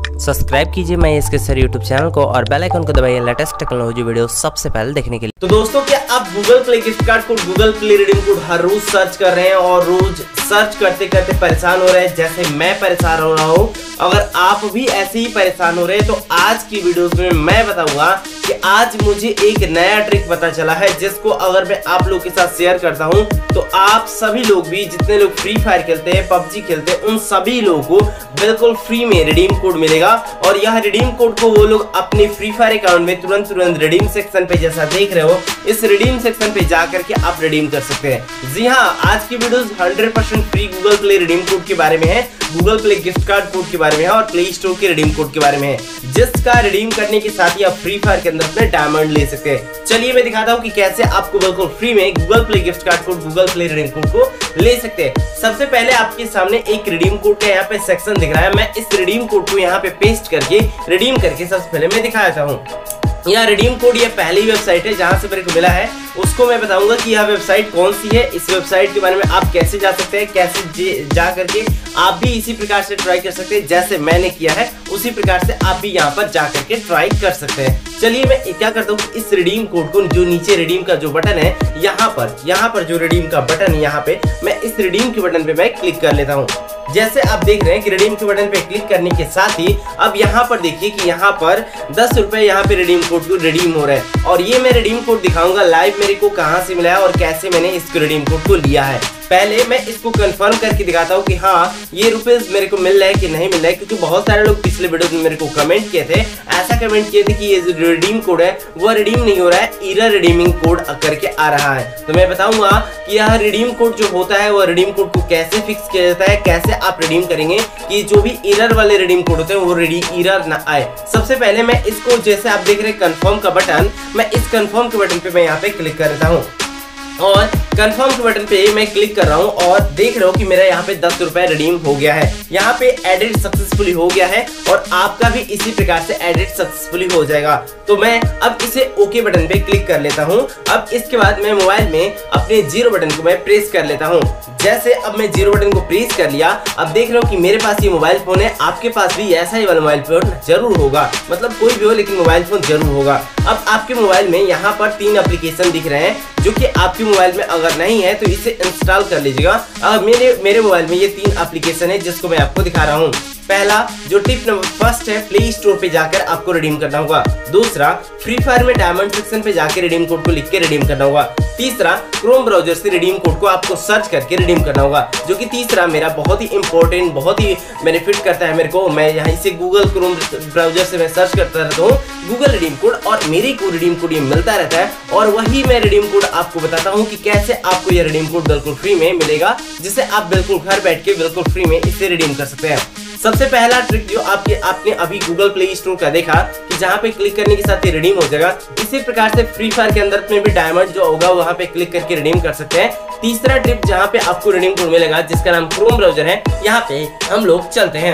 Subscribe कीजिए मैं इसके सर यूट्यूब चैनल को और बेल आइकन को दबाइए लेटेस्ट टेक्नोलॉजी वीडियो सबसे पहले देखने के लिए। तो दोस्तों, क्या आप Google Play gift card code, Google Play redeem code हर रोज सर्च कर रहे हैं और रोज सर्च करते करते परेशान हो रहे हैं जैसे मैं परेशान हो रहा हूँ? अगर आप भी ऐसे ही परेशान हो रहे हैं तो आज की वीडियोस में मैं बताऊंगा कि आज मुझे एक नया ट्रिक पता चला है जिसको अगर मैं आप लोग के साथ शेयर करता हूं तो आप सभी लोग भी, जितने लोग फ्री फायर खेलते हैं, पबजी खेलते हैं, उन सभी लोगों को बिल्कुल फ्री में रिडीम कोड मिलेगा। और यह रिडीम कोड को वो लोग अपने फ्री फायर अकाउंट में तुरंत रिडीम सेक्शन पे जैसा देख रहे हो, इस रिडीम सेक्शन पे जाकर के आप रिडीम कर सकते हैं। जी हाँ, आज की video 100% free Google Play redeem code के बारे में है, Google Play gift card code के बारे में है और प्ले स्टोर के रिडीम कोड के बारे में है, जिसका रिडीम करने के साथ ही आप फ्री फायर के अंदर अपने डायमंड ले सकते हैं। चलिए मैं दिखाता हूँ कि कैसे आपको बिल्कुल फ्री में Google Play gift card code, Google Play redeem code को ले सकते हैं। सबसे पहले आपके सामने एक रिडीम कोड का यहाँ पे सेक्शन दिख रहा है। मैं इस रिडीम कोड को यहाँ पे पेस्ट करके रिडीम करके सबसे पहले मैं दिखाता हूँ। यह रिडीम कोड ये पहली वेबसाइट है जहां से मेरे को मिला है, उसको मैं बताऊंगा कि यह वेबसाइट कौन सी है, इस वेबसाइट के बारे में आप कैसे जा सकते हैं, कैसे जा करके आप भी इसी प्रकार से ट्राई कर सकते हैं जैसे मैंने किया है, उसी प्रकार से आप भी यहाँ पर जा करके ट्राई कर सकते हैं। चलिए मैं क्या करता हूँ, इस रिडीम कोड को जो नीचे रिडीम का जो बटन है, यहाँ पर जो रिडीम का बटन है, यहाँ पे मैं इस रिडीम के बटन पे मैं क्लिक कर लेता हूँ। जैसे आप देख रहे हैं कि रिडीम के बटन पे क्लिक करने के साथ ही अब यहाँ पर देखिए कि यहाँ पर 10 रुपए यहाँ पे रिडीम कोड को रिडीम हो रहा है। और ये मैं रिडीम कोड दिखाऊंगा लाइव मेरे को कहाँ से मिला है और कैसे मैंने इस रिडीम कोड को लिया है। पहले मैं इसको कंफर्म करके दिखाता हूँ कि हाँ ये रुपीज मेरे को मिल रहा है कि नहीं मिल रहा है, क्योंकि बहुत सारे लोग पिछले वीडियो में मेरे को कमेंट किए थे, ऐसा कमेंट किए थे कि ये जो रिडीम कोड है वो रिडीम नहीं हो रहा है, एरर रिडीमिंग कोड करके आ रहा है। तो मैं बताऊंगा कि यह रिडीम कोड जो होता है वो रिडीम कोड को कैसे फिक्स किया जाता है, कैसे आप रिडीम करेंगे कि जो भी एरर वाले रिडीम कोड होते हैं वो एरर ना आए। सबसे पहले मैं इसको, जैसे आप देख रहे हैं कंफर्म का बटन, मैं इस कंफर्म के बटन पे मैं यहाँ पे क्लिक कर देता हूँ और कंफर्म के बटन पे मैं क्लिक कर रहा हूँ और देख रहा हूँ कि मेरा यहाँ पे 10 रुपए रिडीम हो गया है, यहाँ पे एडिट सक्सेसफुली हो गया है और आपका भी इसी प्रकार से एडिट सक्सेसफुली हो जाएगा। तो मैं अब इसे ओके बटन पे क्लिक कर लेता हूँ। अब इसके बाद मैं मोबाइल में अपने जीरो बटन को मैं प्रेस कर लेता हूँ। जैसे अब मैं जीरो बटन को प्रेस कर लिया, अब देख रहा हूँ कि मेरे पास ये मोबाइल फोन है, आपके पास भी ऐसा ही वाला मोबाइल फोन जरूर होगा, मतलब कोई भी हो लेकिन मोबाइल फोन जरूर होगा। अब आपके मोबाइल में यहाँ पर 3 एप्लीकेशन दिख रहे हैं जो कि आपके मोबाइल में अगर नहीं है तो इसे इंस्टॉल कर लीजिएगा। अब मेरे मोबाइल में ये 3 एप्लीकेशन है जिसको मैं आपको दिखा रहा हूँ। पहला जो टिप नंबर फर्स्ट है, प्ले स्टोर पे जाकर आपको रिडीम करना होगा। दूसरा, फ्री फायर में डायमंड सेक्शन पे जाकर रिडीम कोड को लिख के रिडीम करना होगा। तीसरा, क्रोम ब्राउजर से रिडीम कोड को आपको सर्च करके रिडीम करना होगा, जो कि तीसरा मेरा बहुत ही इंपॉर्टेंट, बहुत ही बेनिफिट करता है मेरे को। मैं यहाँ से गूगल क्रोम ब्राउजर से मैं सर्च करता रहता हूँ गूगल रिडीम कोड और मेरे को रिडीम कोड ये मिलता रहता है और वही मैं रिडीम कोड आपको बताता हूँ कि कैसे आपको ये रिडीम कोड बिल्कुल फ्री में मिलेगा, जिसे आप बिल्कुल घर बैठ के बिल्कुल फ्री में इसे रिडीम कर सकते हैं। सबसे पहला ट्रिक जो आपने अभी गूगल प्ले स्टोर का देखा कि जहाँ पे क्लिक करने के साथ ही रिडीम हो जाएगा, इसी प्रकार से फ्री फायर के अंदर में भी डायमंड जो होगा वहाँ पे क्लिक करके रिडीम कर सकते हैं। तीसरा ट्रिप जहाँ पे आपको रिडीम कोड मिलेगा जिसका नाम क्रोम ब्राउजर है, यहाँ पे हम लोग चलते हैं।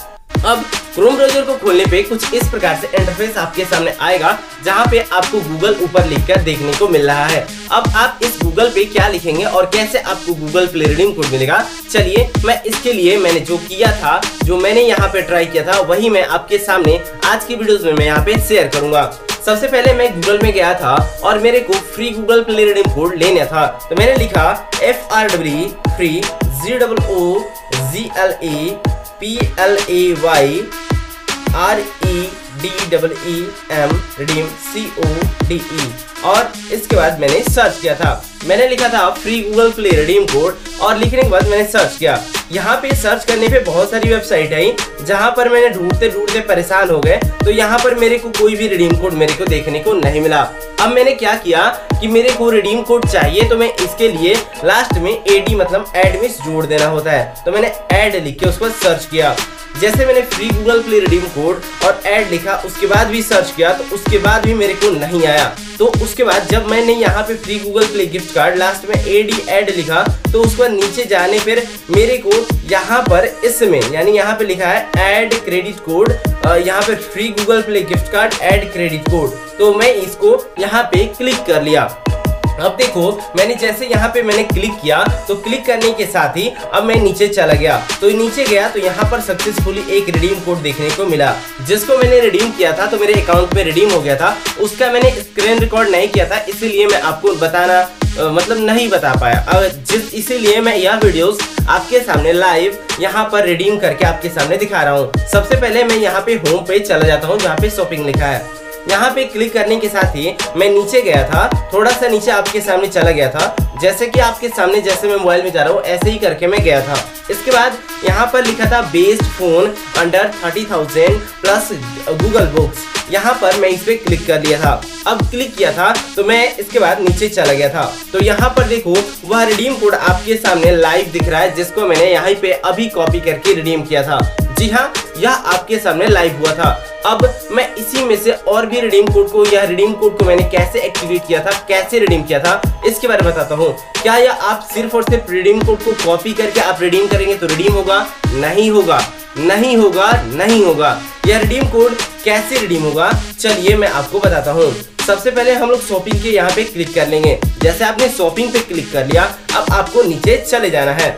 अब क्रोम ब्राउजर को खोलने पे कुछ इस प्रकार से इंटरफेस आपके सामने आएगा जहां पे आपको गूगल ऊपर लिखकर देखने को मिल रहा है। अब आप इस गूगल पे क्या लिखेंगे और कैसे आपको गूगल प्ले रिडीम कोड मिलेगा, चलिए मैं इसके लिए मैंने जो किया था, जो मैंने यहाँ पे ट्राई किया था, वही मैं आपके सामने आज की वीडियोस में मैं यहाँ पे शेयर करूंगा। सबसे पहले मैं गूगल में गया था और मेरे को free Google Play redeem code लेना था, तो मैंने लिखा FREE free GOOGLAPLAYREDEEM redeem CODE और इसके बाद मैंने सर्च किया था। मैंने लिखा था free Google Play redeem code और लिखने के बाद मैंने सर्च किया। यहाँ पे सर्च करने पे बहुत सारी वेबसाइट है जहाँ पर मैंने ढूंढते परेशान हो गए, तो यहाँ पर मेरे को कोई भी रिडीम कोड मेरे को देखने को नहीं मिला। अब मैंने क्या किया कि मेरे को रिडीम कोड चाहिए, तो मैं इसके लिए लास्ट में AD मतलब एड में जोड़ देना होता है, तो मैंने एड लिख के उसको सर्च किया। जैसे मैंने free Google Play redeem code और ऐड लिखा, उसके बाद भी सर्च किया तो उसके बाद भी मेरे को नहीं आया। तो उसके बाद जब मैंने यहाँ पे free Google Play gift card last में AD ऐड लिखा, तो उसके बाद नीचे जाने पर मेरे को यहाँ पर इसमें यानी यहाँ पे लिखा है ऐड क्रेडिट कोड, यहाँ पे free Google Play gift card add credit code, तो मैं इसको यहाँ पे क्लिक कर लिया। अब देखो मैंने जैसे यहाँ पे मैंने क्लिक किया तो क्लिक करने के साथ ही अब मैं नीचे चला गया, तो नीचे गया तो यहाँ पर सक्सेसफुली एक रिडीम कोड देखने को मिला, जिसको मैंने रिडीम किया था तो मेरे अकाउंट में रिडीम हो गया था। उसका मैंने स्क्रीन रिकॉर्ड नहीं किया था, इसीलिए मैं आपको बताना मतलब नहीं बता पाया। इसीलिए मैं यह वीडियोस आपके सामने लाइव यहाँ पर रिडीम करके आपके सामने दिखा रहा हूँ। सबसे पहले मैं यहाँ पे होम पेज चला जाता हूँ जहाँ पे शॉपिंग लिखा है। यहाँ पे क्लिक करने के साथ ही मैं नीचे गया था, थोड़ा सा नीचे आपके सामने चला गया था। जैसे कि आपके सामने जैसे मैं मोबाइल में जा रहा हूँ ऐसे ही करके मैं गया था। इसके बाद यहाँ पर लिखा था best phone under 30,000 plus Google Books. यहाँ पर मैं इस पे क्लिक कर लिया था। अब क्लिक किया था तो मैं इसके बाद नीचे चला गया था, तो यहाँ पर देखो वह रिडीम कोड आपके सामने लाइव दिख रहा है, जिसको मैंने यहाँ पे अभी कॉपी करके रिडीम किया था। जी हाँ, यह आपके सामने लाइव हुआ था। अब मैं इसी में से और भी रिडीम कोड को, यह रिडीम कोड को मैंने कैसे एक्टिवेट किया था, कैसे रिडीम किया था, इसके बारे में बताता हूँ। क्या यह आप सिर्फ और सिर्फ रिडीम कोड को कॉपी करके आप रिडीम करेंगे तो रिडीम होगा? नहीं होगा, नहीं होगा, नहीं होगा। यह रिडीम कोड कैसे रिडीम होगा, चलिए मैं आपको बताता हूँ। सबसे पहले हम लोग शॉपिंग के यहाँ पे क्लिक कर लेंगे। जैसे आपने शॉपिंग पे क्लिक कर लिया, अब आपको नीचे चले जाना है।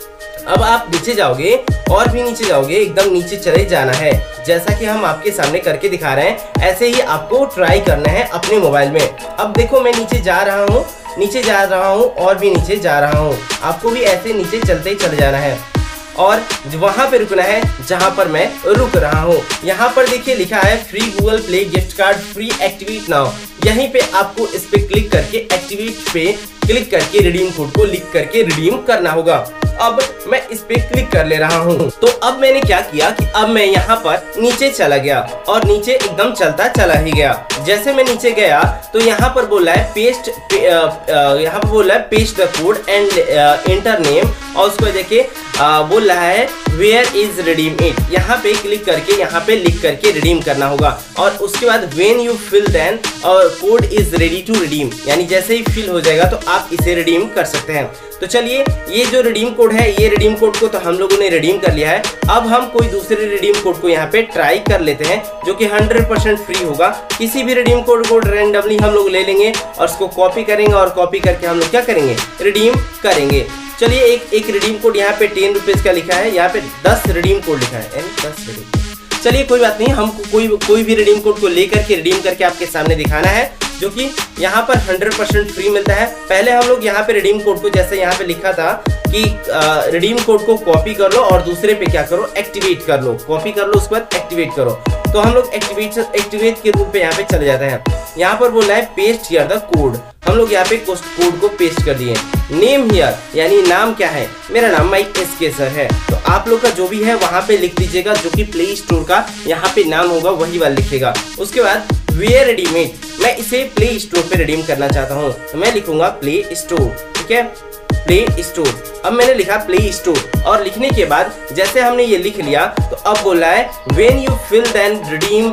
अब आप नीचे जाओगे और भी नीचे जाओगे, एकदम नीचे चले जाना है। जैसा कि हम आपके सामने करके दिखा रहे हैं, ऐसे ही आपको ट्राई करना है अपने मोबाइल में। अब देखो मैं नीचे जा रहा हूँ, नीचे जा रहा हूँ और भी नीचे जा रहा हूँ। आपको भी ऐसे नीचे चलते ही चले जाना है और वहां पे रुकना है जहां पर मैं रुक रहा हूं। यहां पर देखिए लिखा है free Google Play gift card free activate now. यहीं पे आपको इस पे क्लिक करके एक्टिवेट पे क्लिक करके रिडीम कोड को लिख करके रिडीम करना होगा। अब मैं इस पे क्लिक कर ले रहा हूँ। तो अब मैंने क्या किया कि अब मैं यहाँ पर नीचे चला गया और नीचे एकदम चलता चला ही गया। जैसे मैं नीचे गया तो यहाँ पर बोल रहा है पेस्ट, यहाँ पर बोल रहा है paste the code and enter name, और उसको देखिए बोल रहा है वेयर इज रिडीम इट। यहाँ पे क्लिक करके यहाँ पे लिख करके रिडीम करना होगा। और उसके बाद व्हेन यू फिल देन और code is ready to redeem, यानी जैसे ही फिल हो जाएगा तो आप इसे रिडीम कर सकते हैं। तो चलिए ये जो रिडीम कोड है, ये रिडीम कोड को तो हम लोगों ने रिडीम कर लिया है। अब हम कोई दूसरे रिडीम कोड को यहाँ पे ट्राई कर लेते हैं जो कि 100% फ्री होगा। किसी भी रिडीम कोड को रैंडमली हम लोग ले लेंगे और उसको कॉपी करेंगे और कॉपी करके हम लोग क्या करेंगे, रिडीम करेंगे। चलिए एक रिडीम कोड यहाँ पे 10 रुपीज का लिखा है, यहाँ पे 10 रिडीम कोड लिखा है, 10 रिडीम। चलिए कोई बात नहीं, हमको कोई भी रिडीम कोड को लेकर के रिडीम करके आपके सामने दिखाना है, जो कि यहाँ पर 100% फ्री मिलता है। पहले हम लोग यहाँ पे रिडीम कोड को, जैसे यहाँ पे लिखा था कि रिडीम कोड को कॉपी कर लो और दूसरे पे क्या करो, एक्टिवेट कर लो। कॉपी कर लो उसके बाद एक्टिवेट करो। तो हम लोग एक्टिवेट के रूप पे यहाँ पे चले जाते हैं। यहाँ पर बोल रहा है पेस्ट हियर द कोड। हम लोग यहाँ पे कोड को पेस्ट कर दिए। नेम हियर यानी नाम क्या है, मेरा नाम माइक एसके सर है। तो आप लोग का जो भी है वहाँ पे लिख दीजिएगा, जो कि प्ले स्टोर का यहाँ पे नाम होगा वही वाला लिखेगा। उसके बाद वेयर रिडीम इट, मैं इसे प्ले स्टोर पे रिडीम करना चाहता हूँ तो मैं लिखूंगा प्ले स्टोर। ठीक है, प्ले स्टोर। अब मैंने लिखा प्ले स्टोर और लिखने के बाद जैसे हमने ये लिख लिया तो अब बोल रहा है when you fill then redeem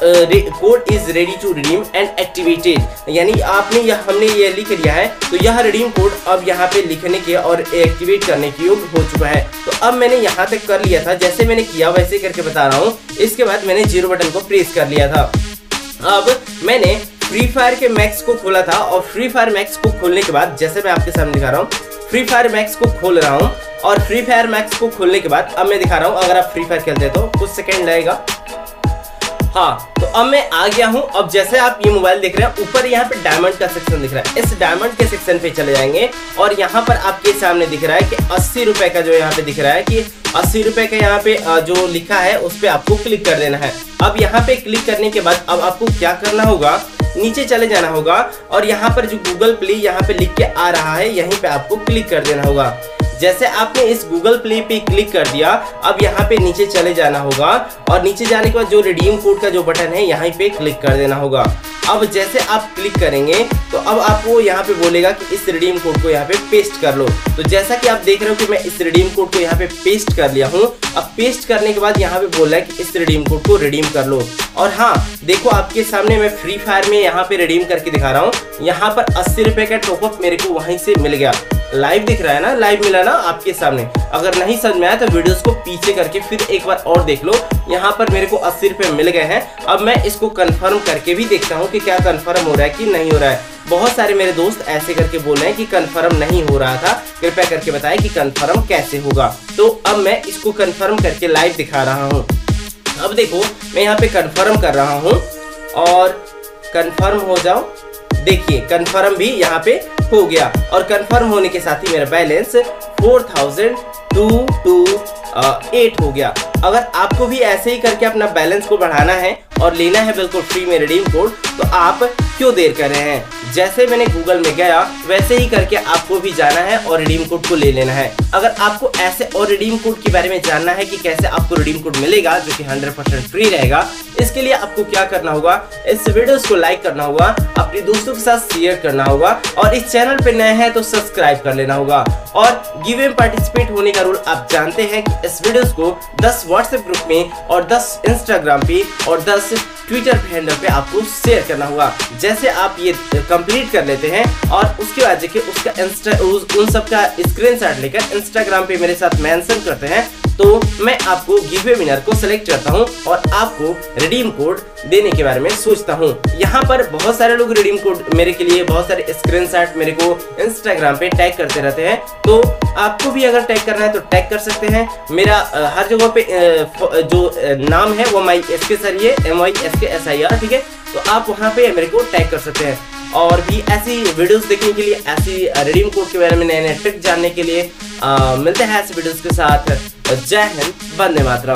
code is ready to redeem and activated, यानी हमने ये लिख लिया है तो यह रिडीम कोड अब यहाँ पे लिखने के और एक्टिवेट करने के योग्य हो चुका है। तो अब मैंने यहाँ तक कर लिया था, जैसे मैंने किया वैसे करके बता रहा हूँ। इसके बाद मैंने 0 बटन को प्रेस कर लिया था। अब मैंने फ्री फायर के मैक्स को खोला था और फ्री फायर मैक्स को खोलने के बाद जैसे मैं आपके सामने दिखा रहा हूँ, फ्री फायर मैक्स को खोल रहा हूँ और फ्री फायर मैक्स को खोलने के बाद अब मैं दिखा रहा हूँ। अगर आप फ्री फायर खेलते हैं तो कुछ सेकंड लगेगा। हाँ, तो अब मैं आ गया हूँ। अब जैसे आप ये मोबाइल देख रहे हैं, ऊपर यहाँ पे डायमंड का सेक्शन दिख रहा है। इस डायमंड के सेक्शन पे चले जाएंगे और यहाँ पर आपके सामने दिख रहा है कि 80 रुपए का जो यहाँ पे दिख रहा है कि 80 रुपए का यहाँ पे जो लिखा है उस पर आपको क्लिक कर देना है। अब यहाँ पे क्लिक करने के बाद अब आपको क्या करना होगा, नीचे चले जाना होगा और यहाँ पर जो गूगल प्ले यहाँ पे लिख के आ रहा है यहीं पे आपको क्लिक कर देना होगा। जैसे आपने इस गूगल प्ले पे क्लिक कर दिया, अब यहाँ पे नीचे चले जाना होगा और नीचे जाने के बाद जो रिडीम कोड का जो बटन है यहाँ पे क्लिक कर देना होगा। अब जैसे आप क्लिक करेंगे तो अब आपको यहाँ पे बोलेगा कि इस रिडीम कोड को यहाँ पे पेस्ट कर लो। तो जैसा कि आप देख रहे हो कि मैं इस रिडीम कोड को यहाँ पे पेस्ट कर लिया हूँ। अब पेस्ट करने के बाद यहाँ पे बोल रहा है कि इस रिडीम कोड को रिडीम कर लो। और हाँ, देखो आपके सामने मैं फ्री फायर में यहाँ पे रिडीम करके दिखा रहा हूँ। यहाँ पर 80 रुपए का टॉपअप मेरे को वहीं से मिल गया। लाइव दिख रहा है ना, लाइव मिला ना आपके सामने। अगर नहीं समझ में आया तो वीडियोस को पीछे करके फिर एक बार और देख लो। यहाँ पर मेरे को 80 रुपए मिल गए हैं। अब मैं इसको कंफर्म करके भी देखता हूँ कि क्या कंफर्म हो रहा है कि नहीं हो रहा है। बहुत सारे मेरे दोस्त ऐसे करके बोल रहे हैं कि कंफर्म नहीं हो रहा था, कृपया करके बताएं कि कंफर्म कैसे होगा। तो अब मैं इसको कंफर्म करके लाइव दिखा रहा हूँ। अब देखो मैं यहाँ पे कंफर्म कर रहा हूँ और कंफर्म हो जाओ। देखिए कंफर्म भी यहाँ पे हो गया और कंफर्म होने के साथ ही मेरा बैलेंस 4228 हो गया। अगर आपको भी ऐसे ही करके अपना बैलेंस को बढ़ाना है और लेना है बिल्कुल फ्री में रिडीम कोड, तो आप क्यों देर कर रहे हैं। जैसे मैंने गूगल में गया वैसे ही करके आपको भी जाना है और रिडीम कोड को ले लेना है। अगर आपको ऐसे और रिडीम कोड के बारे में जानना है कि कैसे आपको रिडीम कोड मिलेगा जो कि 100% फ्री रहेगा, इसके लिए आपको क्या करना होगा, इस वीडियोस को लाइक करना होगा, अपने दोस्तों के साथ शेयर करना होगा और इस चैनल पे नए हैं तो सब्सक्राइब कर लेना होगा। और गिव में पार्टिसिपेट होने का रूल आप जानते हैं कि इस वीडियोस को 10 व्हाट्सएप ग्रुप में और 10 इंस्टाग्राम पे और 10 ट्विटर हैंडल पे आपको शेयर करना होगा। जैसे आप ये कंप्लीट कर लेते हैं और उसके बाद देखिए उसका उन सब का स्क्रीनशॉट लेकर इंस्टाग्राम पे मेरे साथ मेंशन करते हैं, तो मैं आपको गिव विनर को सिलेक्ट करता हूं और आपको रिडीम कोड देने के बारे में सोचता हूं। यहाँ पर बहुत सारे लोग रिडीम कोड मेरे के लिए बहुत सारे स्क्रीनशॉट मेरे को इंस्टाग्राम पे टैग करते रहते हैं, तो आपको भी अगर टैग करना है तो टैग कर सकते हैं। मेरा हर जगह पे जो नाम है वो MySKSir है, MySKSir, ठीक है। तो आप वहाँ पे मेरे को टैग कर सकते हैं। और भी ऐसी वीडियोस देखने के लिए, ऐसी रिडीम कोड के बारे में नए नए ट्रिक जानने के लिए मिलते हैं ऐसे वीडियोस के साथ। जय हिंद, वंदे मातरम।